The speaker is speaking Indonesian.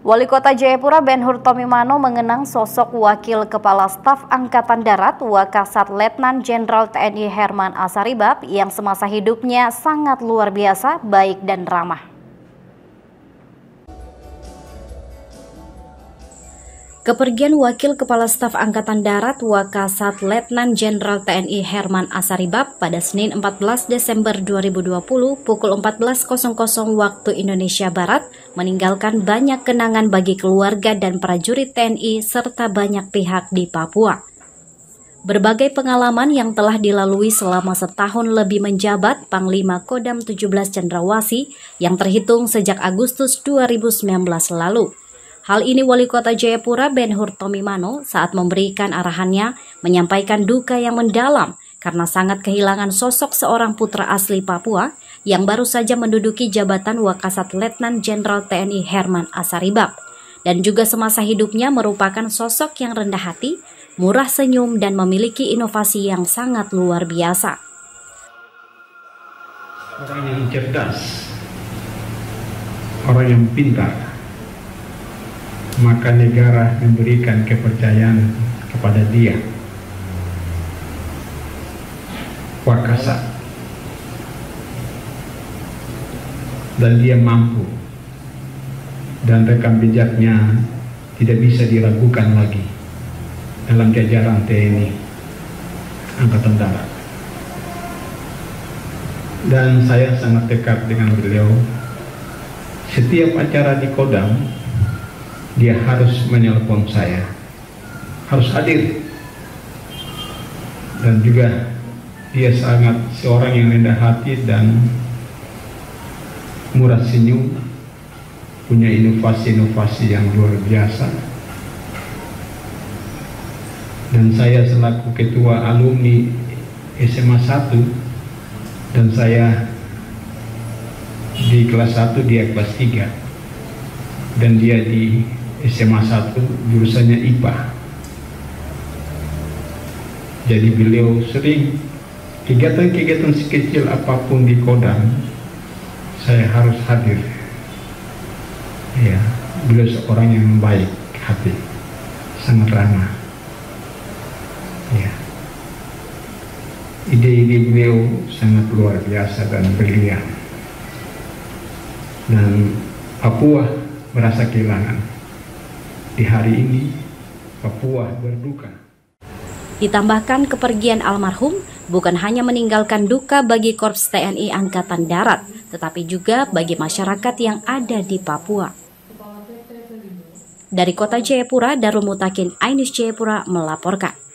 Wali Kota Jayapura Ben-Hur Tomimano mengenang sosok Wakil Kepala Staf Angkatan Darat Wakasat Letnan Jenderal TNI Herman Asaribab yang semasa hidupnya sangat luar biasa, baik dan ramah. Kepergian Wakil Kepala Staf Angkatan Darat Wakasat Letnan Jenderal TNI Herman Asaribab pada Senin 14 Desember 2020 pukul 14.00 waktu Indonesia Barat meninggalkan banyak kenangan bagi keluarga dan prajurit TNI serta banyak pihak di Papua. Berbagai pengalaman yang telah dilalui selama setahun lebih menjabat Panglima Kodam 17 Cendrawasih yang terhitung sejak Agustus 2019 lalu. Hal ini Wali Kota Jayapura Ben-Hur Tomimano saat memberikan arahannya menyampaikan duka yang mendalam karena sangat kehilangan sosok seorang putra asli Papua yang baru saja menduduki jabatan Wakasat Letnan Jenderal TNI Herman Asaribab dan juga semasa hidupnya merupakan sosok yang rendah hati, murah senyum dan memiliki inovasi yang sangat luar biasa. Orang yang cerdas, orang yang pintar, maka negara memberikan kepercayaan kepada dia. Wakasat, dan dia mampu, dan rekam jejaknya tidak bisa diragukan lagi dalam jajaran TNI Angkatan Darat. Dan saya sangat dekat dengan beliau. Setiap acara di Kodam dia harus menelpon saya, harus hadir, dan juga dia sangat seorang yang rendah hati dan murah senyum, punya inovasi-inovasi yang luar biasa. Dan saya selaku ketua alumni SMA 1 dan saya di kelas 1, dia kelas 3 dan dia di SMA 1 jurusannya IPA. Jadi beliau sering kegiatan-kegiatan sekecil apapun di Kodam saya harus hadir. Ya, beliau seorang yang baik hati, sangat ramah. Ya. Ide-ide beliau sangat luar biasa dan brilian. Dan Papua merasa kehilangan. Di hari ini, Papua berduka. Ditambahkan kepergian almarhum bukan hanya meninggalkan duka bagi Korps TNI Angkatan Darat, tetapi juga bagi masyarakat yang ada di Papua. Dari Kota Jayapura, Darul Mutakin, iNews Jayapura melaporkan.